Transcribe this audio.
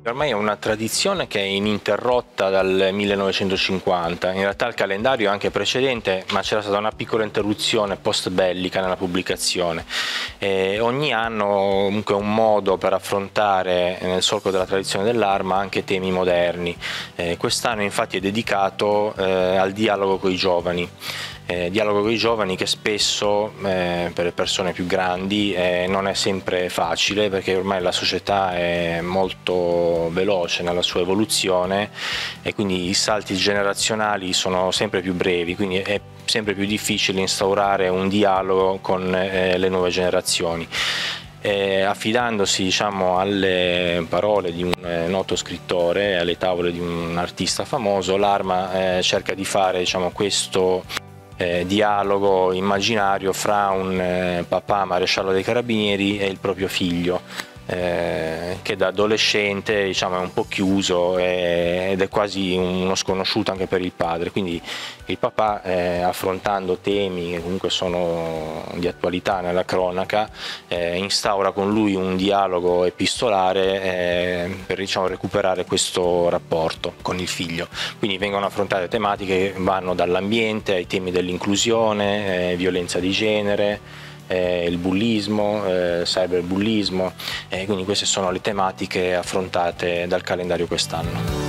Ormai è una tradizione che è ininterrotta dal 1950, in realtà il calendario è anche precedente, ma c'era stata una piccola interruzione post-bellica nella pubblicazione. Ogni anno comunque è un modo per affrontare nel solco della tradizione dell'arma anche temi moderni. Quest'anno infatti è dedicato al dialogo con i giovani. Dialogo con i giovani che spesso per le persone più grandi non è sempre facile, perché ormai la società è molto veloce nella sua evoluzione e quindi i salti generazionali sono sempre più brevi, quindi è sempre più difficile instaurare un dialogo con le nuove generazioni. Affidandosi, diciamo, alle parole di un noto scrittore, alle tavole di un artista famoso, l'Arma cerca di fare, diciamo, questo dialogo immaginario fra un papà maresciallo dei carabinieri e il proprio figlio, che da adolescente, diciamo, è un po' chiuso ed è quasi uno sconosciuto anche per il padre. Quindi il papà, affrontando temi che comunque sono di attualità nella cronaca, instaura con lui un dialogo epistolare per, diciamo, recuperare questo rapporto con il figlio. Quindi vengono affrontate tematiche che vanno dall'ambiente ai temi dell'inclusione, violenza di genere, il bullismo, cyberbullismo, quindi queste sono le tematiche affrontate dal calendario quest'anno.